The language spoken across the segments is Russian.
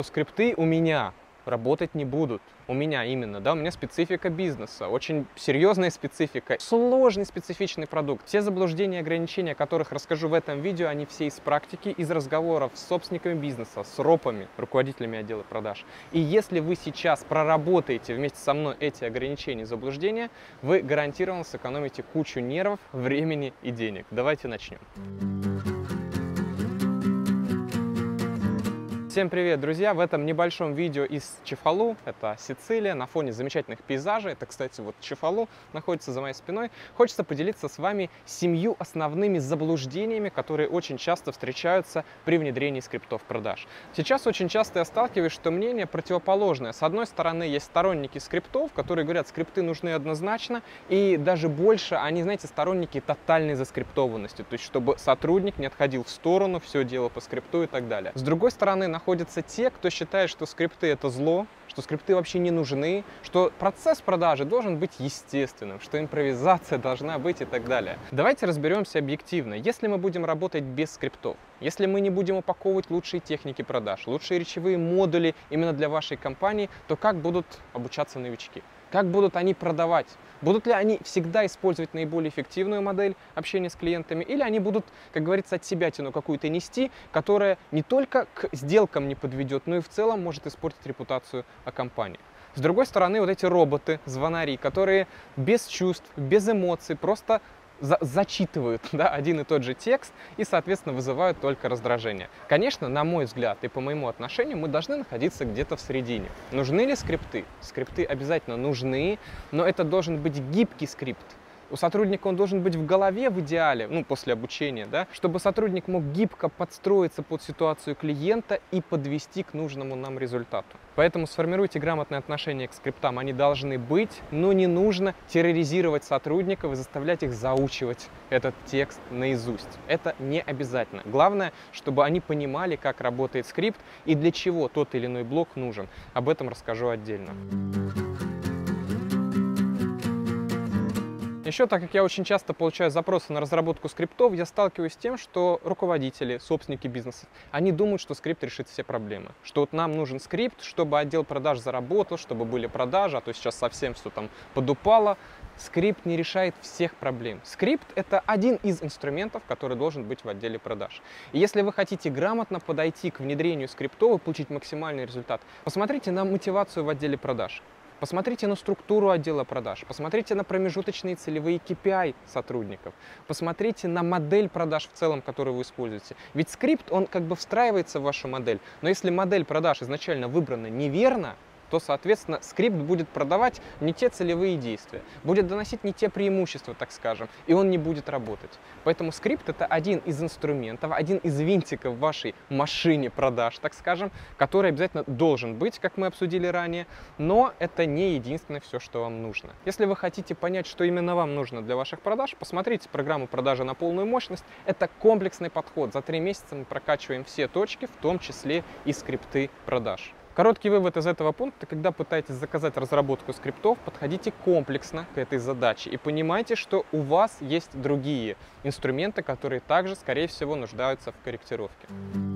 скрипты у меня работать не будут. У меня именно, да, у меня специфика бизнеса, очень серьезная специфика, сложный специфичный продукт. Все заблуждения и ограничения, о которых расскажу в этом видео, они все из практики, из разговоров с собственниками бизнеса, с ропами, руководителями отдела продаж. И если вы сейчас проработаете вместе со мной эти ограничения и заблуждения, вы гарантированно сэкономите кучу нервов, времени и денег. Давайте начнем. Всем привет, друзья! В этом небольшом видео из Чефалу, это Сицилия, на фоне замечательных пейзажей, это, кстати, вот Чефалу находится за моей спиной, хочется поделиться с вами 7 основными заблуждениями, которые очень часто встречаются при внедрении скриптов продаж. Сейчас очень часто я сталкиваюсь, что мнение противоположное. С одной стороны, есть сторонники скриптов, которые говорят, скрипты нужны однозначно, и даже больше они, знаете, сторонники тотальной заскриптованности, то есть чтобы сотрудник не отходил в сторону, все делал по скрипту и так далее. С другой стороны, находятся те, кто считает, что скрипты это зло, что скрипты вообще не нужны, что процесс продажи должен быть естественным, что импровизация должна быть и так далее. Давайте разберемся объективно. Если мы будем работать без скриптов, если мы не будем упаковывать лучшие техники продаж, лучшие речевые модули именно для вашей компании, то как будут обучаться новички? Как будут они продавать? Будут ли они всегда использовать наиболее эффективную модель общения с клиентами? Или они будут, как говорится, от себя тяну какую-то нести, которая не только к сделкам не подведет, но и в целом может испортить репутацию о компании? С другой стороны, вот эти роботы, звонари, которые без чувств, без эмоций, просто зачитывают, да, один и тот же текст и, соответственно, вызывают только раздражение. Конечно, на мой взгляд и по моему отношению, мы должны находиться где-то в середине. Нужны ли скрипты? Скрипты обязательно нужны, но это должен быть гибкий скрипт. У сотрудника он должен быть в голове в идеале, ну, после обучения, да, чтобы сотрудник мог гибко подстроиться под ситуацию клиента и подвести к нужному нам результату. Поэтому сформируйте грамотное отношение к скриптам, они должны быть, но не нужно терроризировать сотрудников и заставлять их заучивать этот текст наизусть. Это не обязательно. Главное, чтобы они понимали, как работает скрипт и для чего тот или иной блок нужен. Об этом расскажу отдельно. Еще, так как я очень часто получаю запросы на разработку скриптов, я сталкиваюсь с тем, что руководители, собственники бизнеса, они думают, что скрипт решит все проблемы. Что вот нам нужен скрипт, чтобы отдел продаж заработал, чтобы были продажи, а то сейчас совсем все там подупало. Скрипт не решает всех проблем. Скрипт – это один из инструментов, который должен быть в отделе продаж. И если вы хотите грамотно подойти к внедрению скриптов и получить максимальный результат, посмотрите на мотивацию в отделе продаж. Посмотрите на структуру отдела продаж, посмотрите на промежуточные целевые KPI сотрудников, посмотрите на модель продаж в целом, которую вы используете. Ведь скрипт, он как бы встраивается в вашу модель, но если модель продаж изначально выбрана неверно, то, соответственно, скрипт будет продавать не те целевые действия, будет доносить не те преимущества, так скажем, и он не будет работать. Поэтому скрипт – это один из инструментов, один из винтиков в вашей машине продаж, так скажем, который обязательно должен быть, как мы обсудили ранее, но это не единственное все, что вам нужно. Если вы хотите понять, что именно вам нужно для ваших продаж, посмотрите программу «Продажи на полную мощность». Это комплексный подход. За 3 месяца мы прокачиваем все точки, в том числе и скрипты продаж. Короткий вывод из этого пункта: когда пытаетесь заказать разработку скриптов, подходите комплексно к этой задаче и понимайте, что у вас есть другие инструменты, которые также, скорее всего, нуждаются в корректировке.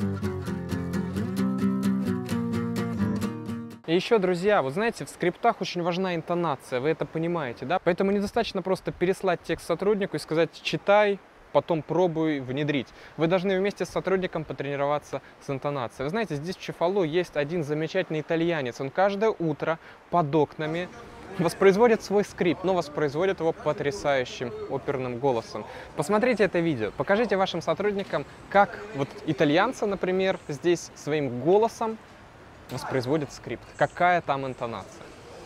И еще, друзья, вот знаете, в скриптах очень важна интонация, вы это понимаете, да? Поэтому недостаточно просто переслать текст сотруднику и сказать «читай», потом пробуй внедрить. Вы должны вместе с сотрудником потренироваться с интонацией. Вы знаете, здесь в Чефалу есть один замечательный итальянец. Он каждое утро под окнами воспроизводит свой скрипт, но воспроизводит его потрясающим оперным голосом. Посмотрите это видео, покажите вашим сотрудникам, как вот итальянца, например, здесь своим голосом воспроизводит скрипт. Какая там интонация.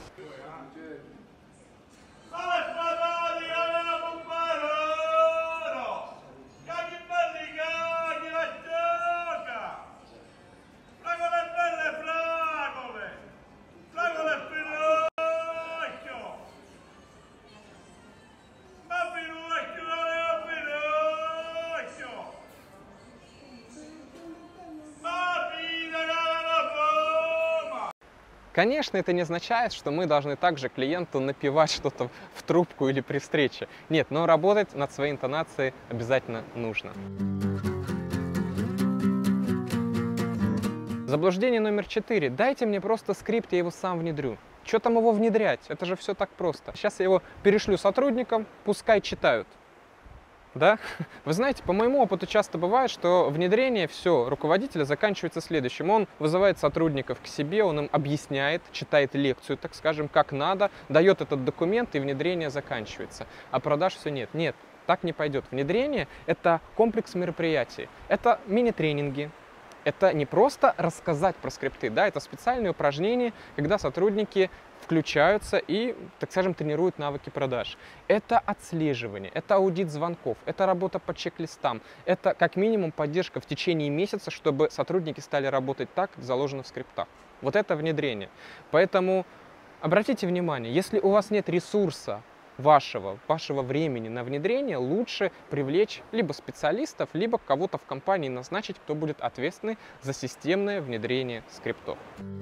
Конечно, это не означает, что мы должны также клиенту напевать что-то в трубку или при встрече. Нет, но работать над своей интонацией обязательно нужно. Заблуждение номер 4. Дайте мне просто скрипт, я его сам внедрю. Что там его внедрять? Это же все так просто. Сейчас я его перешлю сотрудникам, пускай читают. Да? Вы знаете, по моему опыту часто бывает, что внедрение все руководителя заканчивается следующим. Он вызывает сотрудников к себе, он им объясняет, читает лекцию, так скажем, как надо, дает этот документ, и внедрение заканчивается. А продаж все нет. Нет, так не пойдет. Внедрение – это комплекс мероприятий, это мини-тренинги. Это не просто рассказать про скрипты, да, это специальные упражнения, когда сотрудники включаются и, так скажем, тренируют навыки продаж. Это отслеживание, это аудит звонков, это работа по чек-листам, это как минимум поддержка в течение месяца, чтобы сотрудники стали работать так, как заложено в скриптах. Вот это внедрение. Поэтому обратите внимание, если у вас нет ресурса, вашего времени на внедрение, лучше привлечь либо специалистов, либо кого-то в компании назначить, кто будет ответственный за системное внедрение скриптов.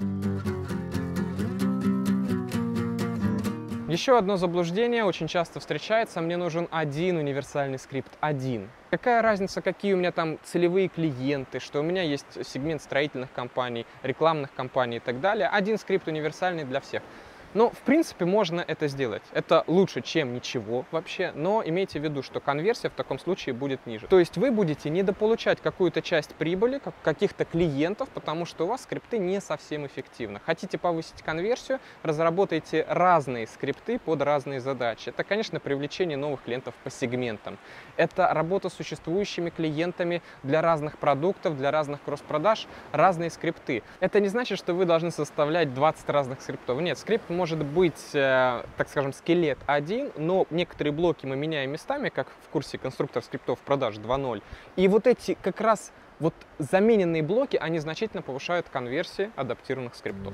Еще одно заблуждение очень часто встречается: мне нужен один универсальный скрипт, один. Какая разница, какие у меня там целевые клиенты, что у меня есть сегмент строительных компаний, рекламных компаний и так далее. Один скрипт универсальный для всех. Но, в принципе, можно это сделать. Это лучше, чем ничего вообще, но имейте в виду, что конверсия в таком случае будет ниже. То есть вы будете недополучать какую-то часть прибыли, каких-то клиентов, потому что у вас скрипты не совсем эффективны. Хотите повысить конверсию, разработайте разные скрипты под разные задачи. Это, конечно, привлечение новых клиентов по сегментам. Это работа с существующими клиентами для разных продуктов, для разных кросс-продаж, разные скрипты. Это не значит, что вы должны составлять 20 разных скриптов. Нет, скрипт может быть, так скажем, скелет один, но некоторые блоки мы меняем местами, как в курсе конструктор скриптов продаж 2.0. И вот эти как раз вот замененные блоки, они значительно повышают конверсии адаптированных скриптов.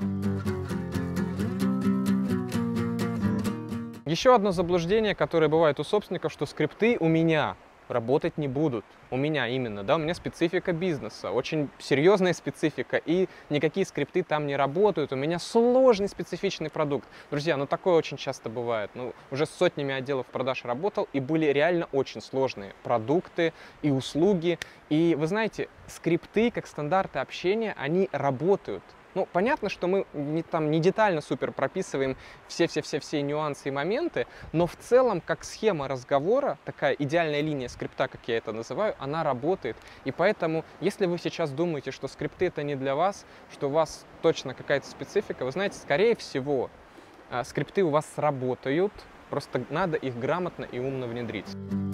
Еще одно заблуждение, которое бывает у собственников, что скрипты у меня работать не будут. У меня именно, да, у меня специфика бизнеса, очень серьезная специфика, и никакие скрипты там не работают. У меня сложный специфичный продукт. Друзья, ну такое очень часто бывает. Ну, уже с сотнями отделов продаж работал, и были реально очень сложные продукты и услуги. И вы знаете, скрипты, как стандарты общения, они работают. Ну, понятно, что мы не детально супер прописываем все нюансы и моменты, но в целом, как схема разговора, такая идеальная линия скрипта, как я это называю, она работает. И поэтому, если вы сейчас думаете, что скрипты это не для вас, что у вас точно какая-то специфика, вы знаете, скорее всего, скрипты у вас сработают, просто надо их грамотно и умно внедрить.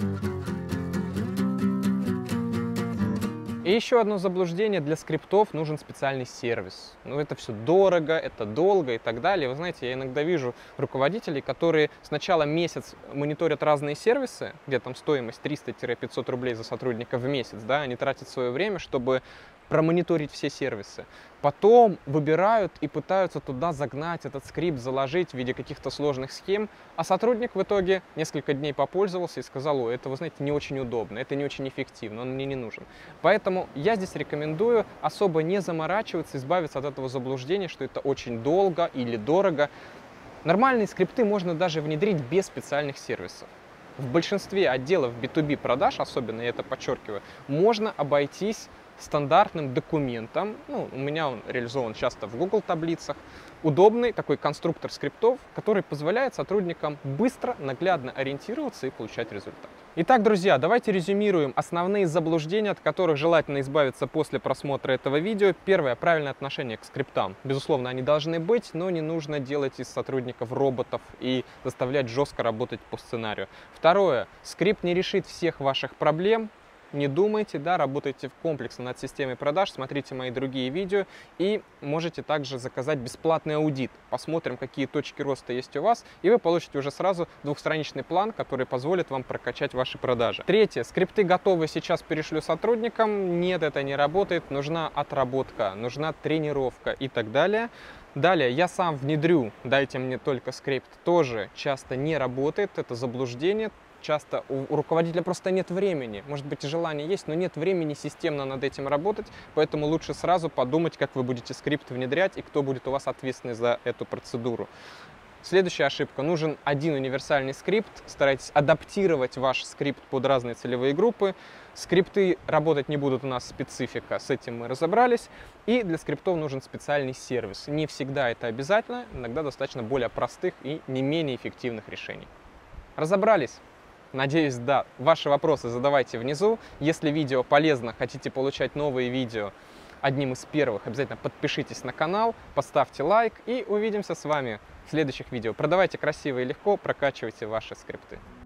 И еще одно заблуждение: для скриптов нужен специальный сервис. Ну, это все дорого, это долго и так далее. Вы знаете, я иногда вижу руководителей, которые сначала месяц мониторят разные сервисы, где там стоимость 300-500 рублей за сотрудника в месяц, да, они тратят свое время, чтобы промониторить все сервисы. Потом выбирают и пытаются туда загнать этот скрипт, заложить в виде каких-то сложных схем, а сотрудник в итоге несколько дней попользовался и сказал: ой, это, вы знаете, не очень удобно, это не очень эффективно, он мне не нужен. Поэтому я здесь рекомендую особо не заморачиваться, избавиться от этого заблуждения, что это очень долго или дорого. Нормальные скрипты можно даже внедрить без специальных сервисов. В большинстве отделов B2B продаж, особенно я это подчеркиваю, можно обойтись стандартным документом. Ну, у меня он реализован часто в Google таблицах. Удобный такой конструктор скриптов, который позволяет сотрудникам быстро, наглядно ориентироваться и получать результат. Итак, друзья, давайте резюмируем основные заблуждения, от которых желательно избавиться после просмотра этого видео. Первое: правильное отношение к скриптам. Безусловно, они должны быть, но не нужно делать из сотрудников роботов и заставлять жестко работать по сценарию. Второе: скрипт не решит всех ваших проблем. Не думайте, да, работайте комплексно над системой продаж, смотрите мои другие видео и можете также заказать бесплатный аудит. Посмотрим, какие точки роста есть у вас, и вы получите уже сразу двухстраничный план, который позволит вам прокачать ваши продажи. Третье: скрипты готовы, сейчас перешлю сотрудникам. Нет, это не работает, нужна отработка, нужна тренировка и так далее. Далее: я сам внедрю, дайте мне только скрипт, тоже часто не работает, это заблуждение. Часто у руководителя просто нет времени, может быть, и желание есть, но нет времени системно над этим работать, поэтому лучше сразу подумать, как вы будете скрипт внедрять и кто будет у вас ответственный за эту процедуру. Следующая ошибка. Нужен один универсальный скрипт. Старайтесь адаптировать ваш скрипт под разные целевые группы. Скрипты работать не будут, у нас специфика, с этим мы разобрались. И для скриптов нужен специальный сервис. Не всегда это обязательно, иногда достаточно более простых и не менее эффективных решений. Разобрались? Надеюсь, да. Ваши вопросы задавайте внизу. Если видео полезно, хотите получать новые видео одним из первых, обязательно подпишитесь на канал, поставьте лайк и увидимся с вами в следующих видео. Продавайте красиво и легко, прокачивайте ваши скрипты.